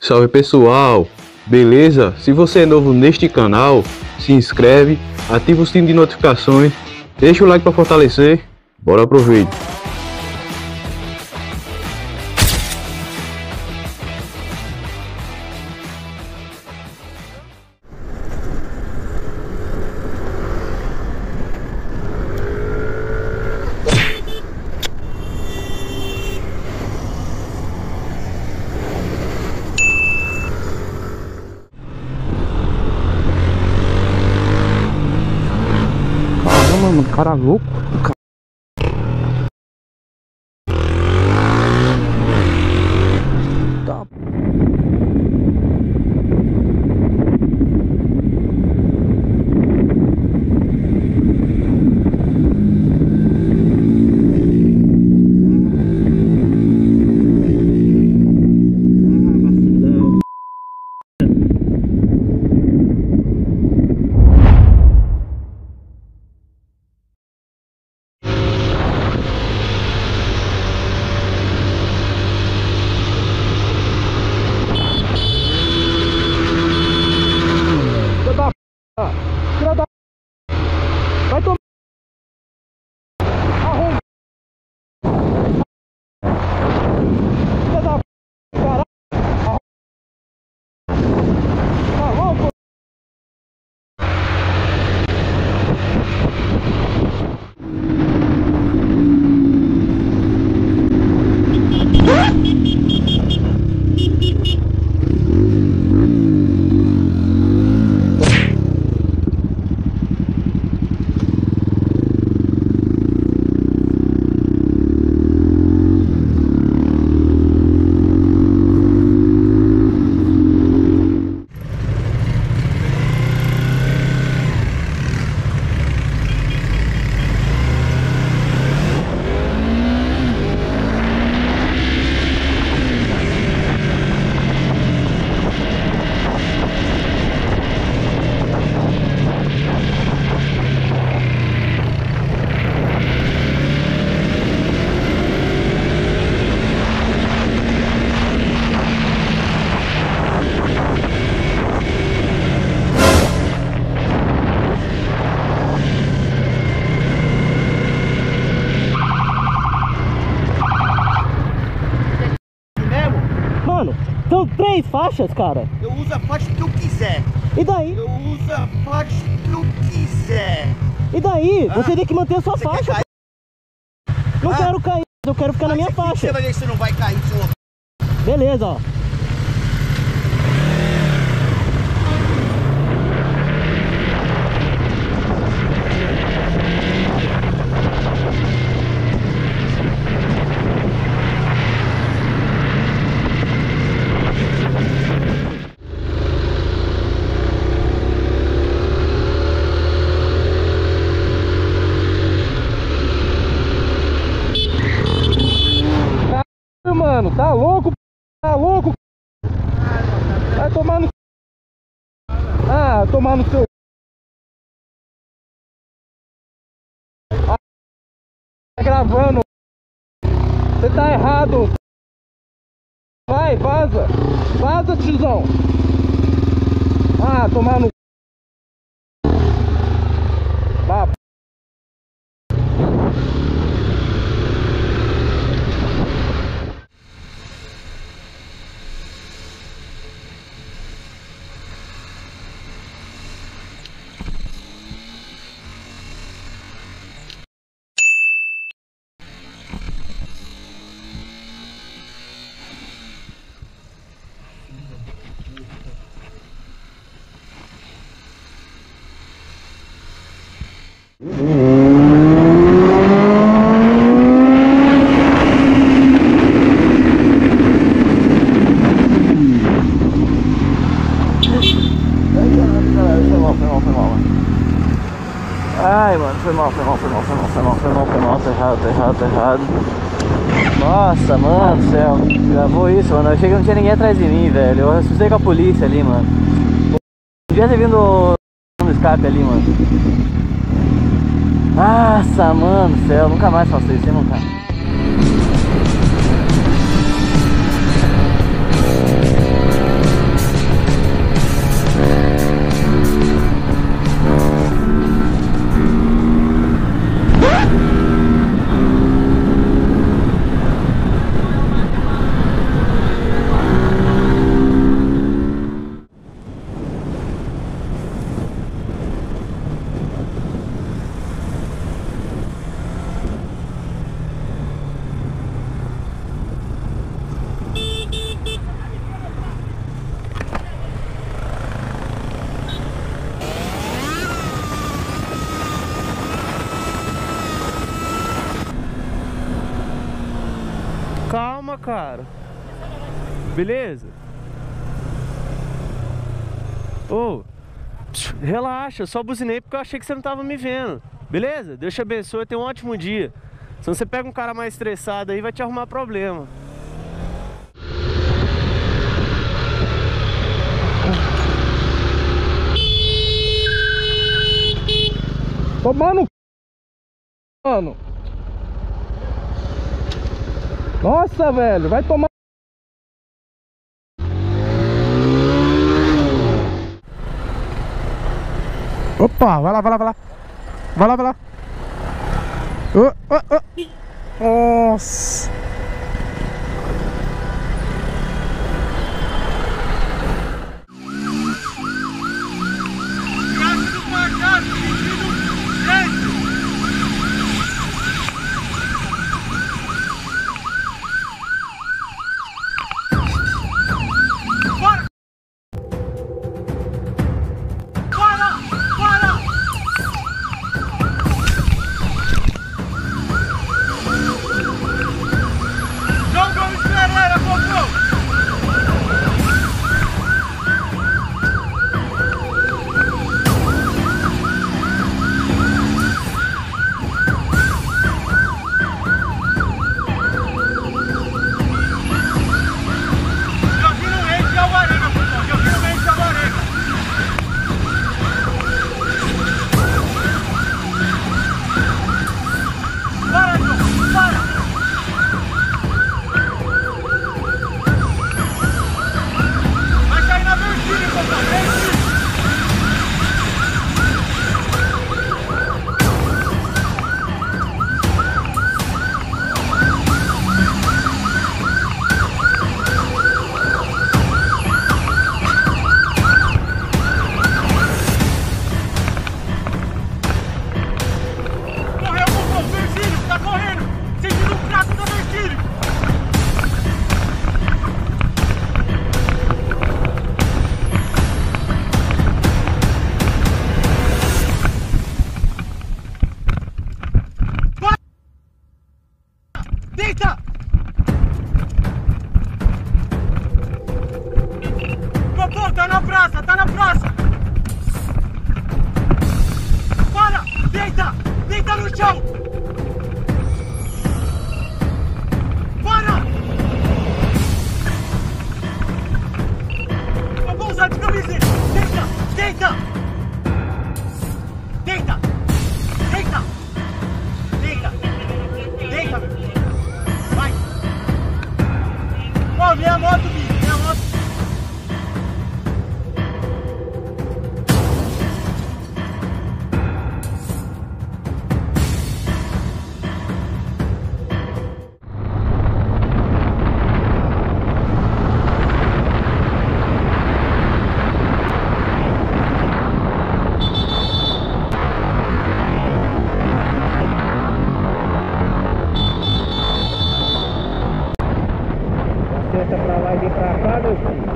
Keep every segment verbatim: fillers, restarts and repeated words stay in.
salve pessoal, beleza? Se você é novo neste canal, se inscreve, ativa o sino de notificações, deixa o like para fortalecer, bora pro vídeo. Mano, cara louco. Tá. Filha da... Vai tomar... Arruma... Filha da... Caralho... Tá louco? São três faixas, cara. Eu uso a faixa que eu quiser. E daí? Eu uso a faixa que eu quiser. E daí? Ah, você tem que manter a sua você faixa. Não ah, quero cair, eu quero ficar na minha faixa. Você vai ver que você não vai cair, seu... Beleza, ó. Mano, tá louco? Tá louco? Vai tomar no... Ah, tomar no seu... Ah, tá gravando. Você tá errado. Vai, vaza. Vaza, tiozão. Ah, tomar no... Vá. Ai, mano, foi mal, foi mal, foi mal, foi mal, foi mal, foi mal, foi mal, tá errado, tá errado, tá errado. Nossa, mano do céu, gravou isso, mano. Eu cheguei e não tinha ninguém atrás de mim, velho. Eu assustei com a polícia ali, mano. Devia ter vindo no escape ali, mano. Nossa, mano do céu, nunca mais faço isso, nunca. calma, cara. Beleza? Ô, psiu, relaxa, só buzinei porque eu achei que você não tava me vendo. Beleza? Deus te abençoe, tenha um ótimo dia. Se você pega um cara mais estressado aí, vai te arrumar problema. Tomando, mano. Nossa, velho, vai tomar. Opa, vai lá, vai lá, vai lá. Vai lá, vai lá. Oh, oh, oh. Nossa. Tá na praça, tá na praça! Para! Deita! Deita no chão! Para! Eu vou usar de camiseta! Deita! Deita! Deita! Deita! Deita! Deita, meu filho! Vai! Ó, minha moto, bicho! Minha moto! Senta pra lá e vem pra cá, meu filho.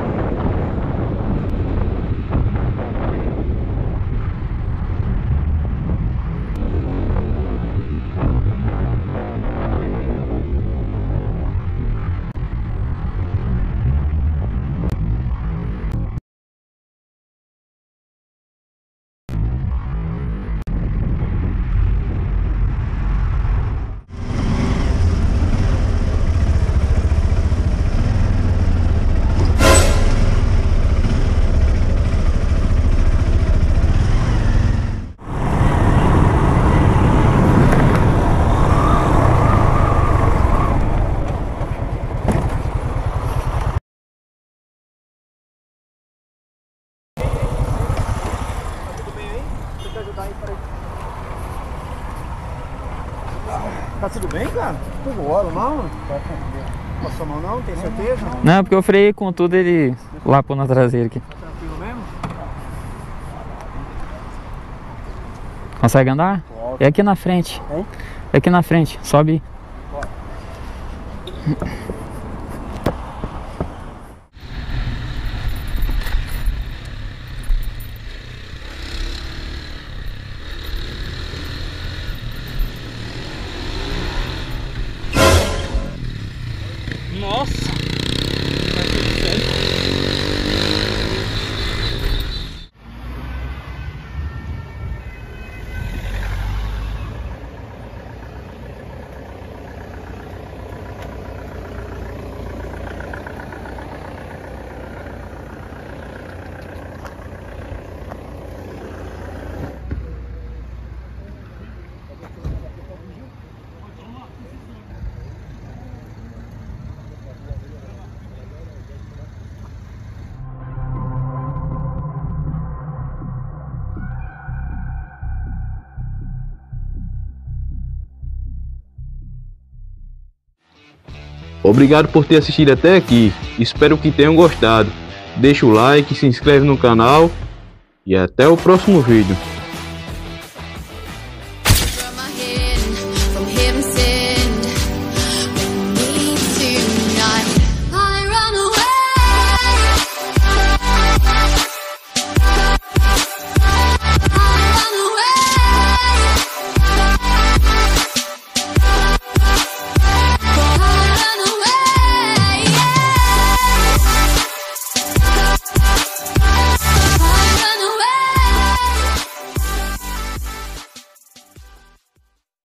Tá tudo bem, cara? Tudo bom, não? Passou mal não? Tem certeza? Não, porque eu freiei com tudo, ele lapou na traseira aqui. Tá tranquilo mesmo? Consegue andar? É aqui na frente. Hein? É aqui na frente, sobe. Nossa! Obrigado por ter assistido até aqui, espero que tenham gostado. Deixa o like, se inscreve no canal e até o próximo vídeo.